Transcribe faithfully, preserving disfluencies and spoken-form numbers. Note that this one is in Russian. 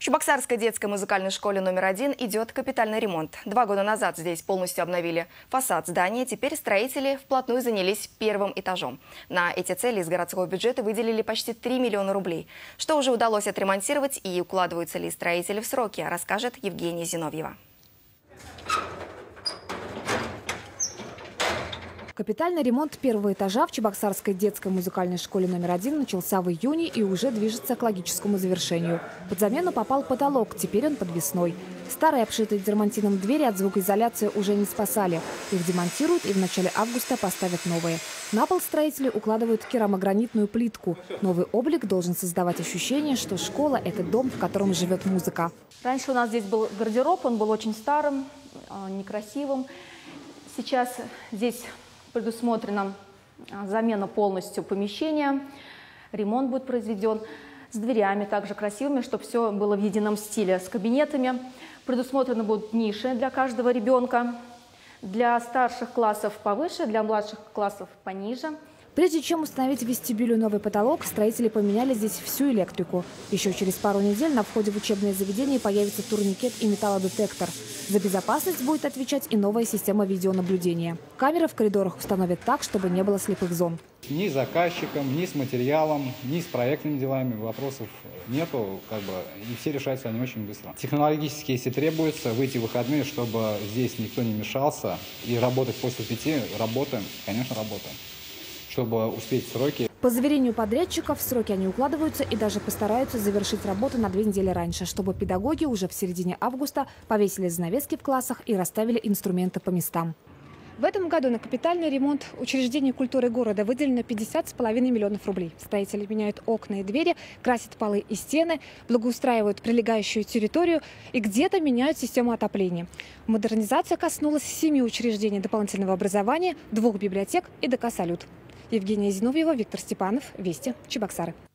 В Чебоксарской детской музыкальной школе номер один идет капитальный ремонт. Два года назад здесь полностью обновили фасад здания. Теперь строители вплотную занялись первым этажом. На эти цели из городского бюджета выделили почти три миллиона рублей. Что уже удалось отремонтировать и укладываются ли строители в сроки, расскажет Евгения Зиновьева. Капитальный ремонт первого этажа в Чебоксарской детской музыкальной школе номер один начался в июне и уже движется к логическому завершению. Под замену попал потолок, теперь он подвесной. Старые, обшитые дермантином двери от звукоизоляции уже не спасали. Их демонтируют и в начале августа поставят новые. На пол строители укладывают керамогранитную плитку. Новый облик должен создавать ощущение, что школа – это дом, в котором живет музыка. Раньше у нас здесь был гардероб, он был очень старым, некрасивым. Сейчас здесь предусмотрена замена полностью помещения, ремонт будет произведен с дверями также красивыми, чтобы все было в едином стиле, с кабинетами. Предусмотрены будут ниши для каждого ребенка, для старших классов повыше, для младших классов пониже. Прежде чем установить в вестибюле новый потолок, строители поменяли здесь всю электрику. Еще через пару недель на входе в учебное заведение появится турникет и металлодетектор. За безопасность будет отвечать и новая система видеонаблюдения. Камеры в коридорах установят так, чтобы не было слепых зон. Ни с заказчиком, ни с материалом, ни с проектными делами вопросов нету, как бы, и все решаются они очень быстро. Технологически, если требуется, выйти в выходные, чтобы здесь никто не мешался, и работать после пяти, работаем, конечно, работаем, чтобы успеть в сроки. По заверению подрядчиков, в сроки они укладываются и даже постараются завершить работу на две недели раньше, чтобы педагоги уже в середине августа повесили занавески в классах и расставили инструменты по местам. В этом году на капитальный ремонт учреждений культуры города выделено пятьдесят с половиной миллионов рублей. Строители меняют окна и двери, красят полы и стены, благоустраивают прилегающую территорию и где-то меняют систему отопления. Модернизация коснулась семи учреждений дополнительного образования, двух библиотек и ДК «Салют». Евгения Зиновьева, Виктор Степанов. Вести. Чебоксары.